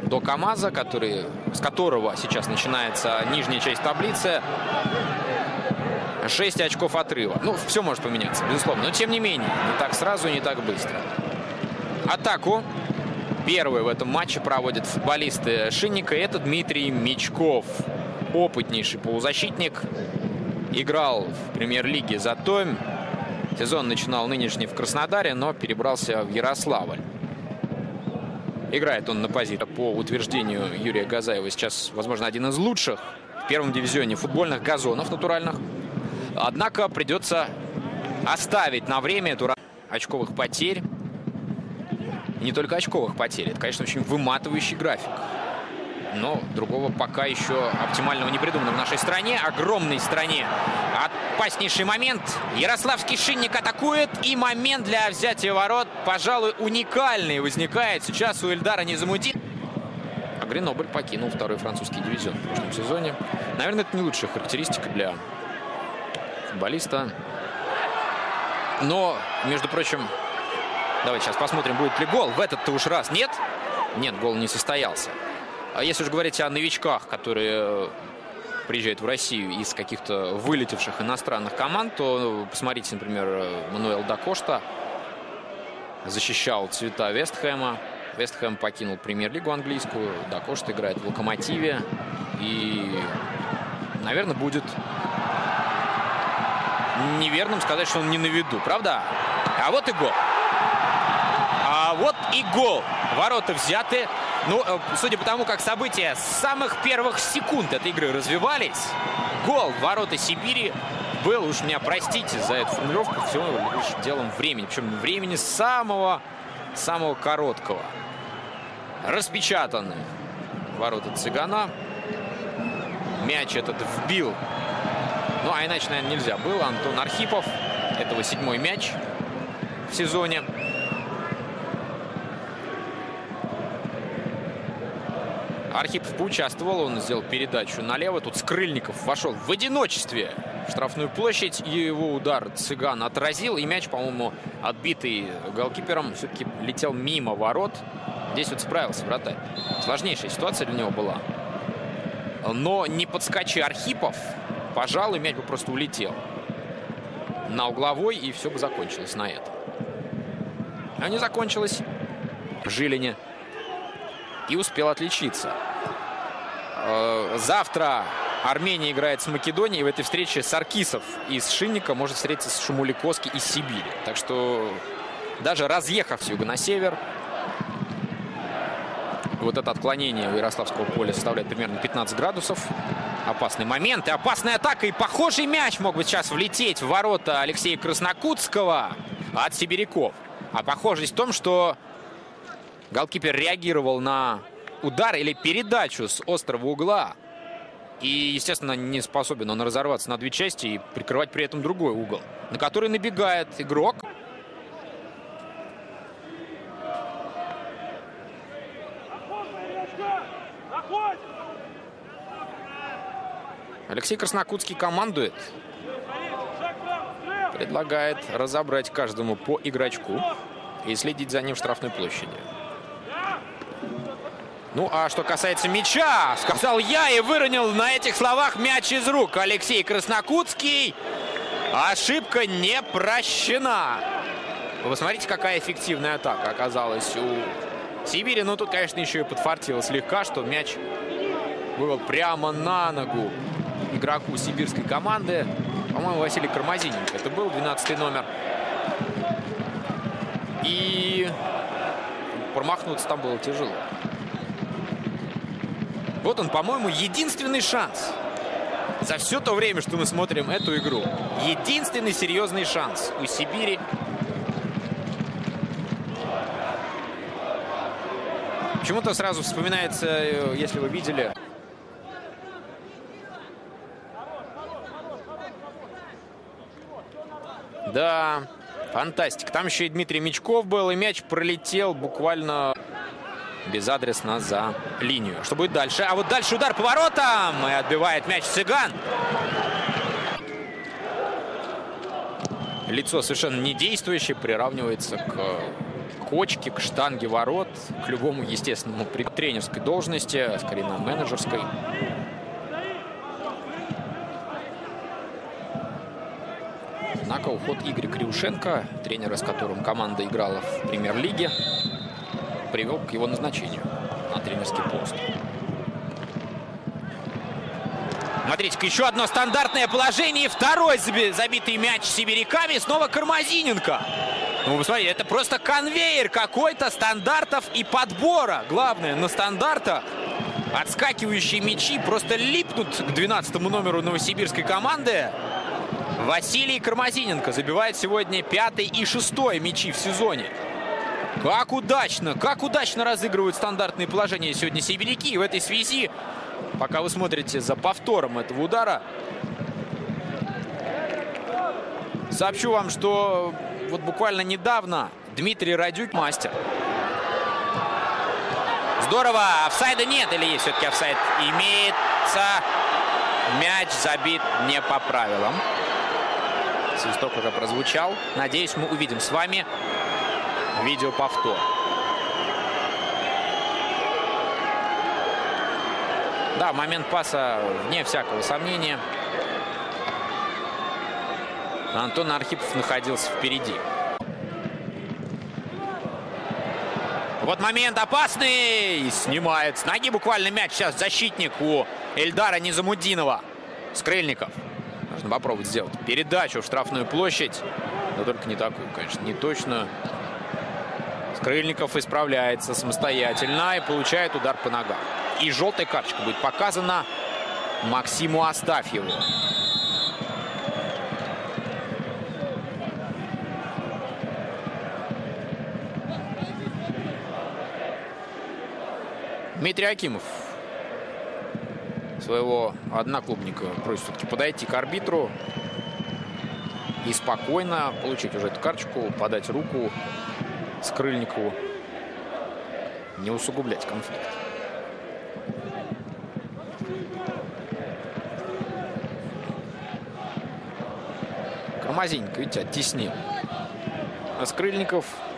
до КамАЗа, с которого сейчас начинается нижняя часть таблицы. 6 очков отрыва. Ну, все может поменяться, безусловно. Но, тем не менее, не так сразу, не так быстро. Атаку первую в этом матче проводят футболисты Шинника. Это Дмитрий Мечков. Опытнейший полузащитник. Играл в премьер-лиге за Томь. Сезон начинал нынешний в Краснодаре, но перебрался в Ярославль. Играет он на позиции, по утверждению Юрия Газаева, сейчас, возможно, один из лучших в первом дивизионе футбольных газонов натуральных. Однако придется оставить на время эту очковых потерь. И не только очковых потерь. Это, конечно, очень выматывающий график. Но другого пока еще оптимального не придумано в нашей стране. Огромной стране. Опаснейший момент. Ярославский Шинник атакует. И момент для взятия ворот, пожалуй, уникальный возникает сейчас у Эльдара Низамутдинова. А Гренобль покинул второй французский дивизион в прошлом сезоне. Наверное, это не лучшая характеристика для футболиста. Но, между прочим, давайте сейчас посмотрим, будет ли гол. В этот-то уж раз нет. Нет, гол не состоялся. А если уж говорить о новичках, которые приезжают в Россию из каких-то вылетевших иностранных команд, то посмотрите, например, Мануэл да Кошта защищал цвета Вест Хэма. Вест Хэм покинул премьер-лигу английскую. Да Кошта играет в Локомотиве. И, наверное, будет неверным сказать, что он не на виду. Правда? А вот и гол. А вот и гол. Ворота взяты. Ну, судя по тому, как события с самых первых секунд этой игры развивались, гол в ворота Сибири был, уж меня простите за эту формулировку, все лишь делом времени. Причем времени самого короткого. Распечатаны ворота Цыгана. Мяч этот вбил. Ну, а иначе, наверное, нельзя было. Антон Архипов. Этого 7-й мяч в сезоне. Архипов поучаствовал, он сделал передачу налево. Тут Скрыльников вошел в одиночестве в штрафную площадь. Его удар Цыган отразил. И мяч, по-моему, отбитый голкипером, все-таки летел мимо ворот. Здесь вот справился вратарь. Сложнейшая ситуация для него была. Но не подскочи Архипов, пожалуй, мяч бы просто улетел на угловой, и все бы закончилось на этом. А не закончилось в Жилине. И успел отличиться. Завтра Армения играет с Македонией. И в этой встрече Саркисов из Шинника может встретиться с Шумуликоски из Сибири. Так что даже разъехав с юга на север, вот это отклонение у Ярославского поля составляет примерно 15 градусов. Опасный момент и опасная атака. И похожий мяч мог бы сейчас влететь в ворота Алексея Краснокутского от сибиряков. А похожесть в том, что голкипер реагировал на удар или передачу с острого угла. И, естественно, не способен он разорваться на две части и прикрывать при этом другой угол, на который набегает игрок. Алексей Краснокутский командует. Предлагает разобрать каждому по игрочку и следить за ним в штрафной площади. Ну, а что касается мяча, сказал я и выронил на этих словах мяч из рук. Алексей Краснокутский. Ошибка не прощена. Вы посмотрите, какая эффективная атака оказалась у Сибири. Ну, тут, конечно, еще и подфартило слегка, что мяч вывел прямо на ногу игроку сибирской команды. По-моему, Василий Кармазиненко. Это был 12-й номер. И промахнуться там было тяжело. Вот он, по-моему, единственный шанс за все то время, что мы смотрим эту игру. Единственный серьезный шанс у Сибири. Почему-то сразу вспоминается, если вы видели... Да, фантастика. Там еще и Дмитрий Мечков был, и мяч пролетел буквально безадресно за линию. Что будет дальше? А вот дальше удар по воротам, и отбивает мяч Цыган. Лицо совершенно не действующее, приравнивается к почки, к штанге ворот, к любому естественному при тренерской должности, скорее на менеджерской. Однако уход Игоря Кривушенко, тренера, с которым команда играла в премьер-лиге, привел к его назначению на тренерский пост. Смотрите-ка, еще одно стандартное положение. Второй забитый мяч сибиряками. Снова Кармазиненко. Ну, вы смотрите, это просто конвейер какой-то стандартов и подбора. Главное, на стандартах отскакивающие мячи просто липнут к 12-му номеру новосибирской команды. Василий Кармазиненко забивает сегодня 5-й и 6-й мячи в сезоне. Как удачно разыгрывают стандартные положения сегодня сибиряки. И в этой связи, пока вы смотрите за повтором этого удара, сообщу вам, что вот буквально недавно Дмитрий Радюк мастер. Здорово. Офсайда нет или есть все-таки офсайд? Имеется. Мяч забит не по правилам. Свисток уже прозвучал. Надеюсь, мы увидим с вами видеоповтор. Да, момент паса вне всякого сомнения. Антон Архипов находился впереди. Вот момент опасный. Снимает с ноги буквально мяч. Сейчас защитник у Эльдара Низамуддинова. Скрыльников. Нужно попробовать сделать передачу в штрафную площадь. Но только не такую, конечно, не точную. Скрыльников исправляется самостоятельно и получает удар по ногам. И желтая карточка будет показана Максиму Астафьеву. Дмитрий Акимов своего одноклубника просит все-таки подойти к арбитру и спокойно получить уже эту карточку, подать руку Скрыльникову, не усугублять конфликт. Кармазиненко, видите, оттеснил. А Скрыльников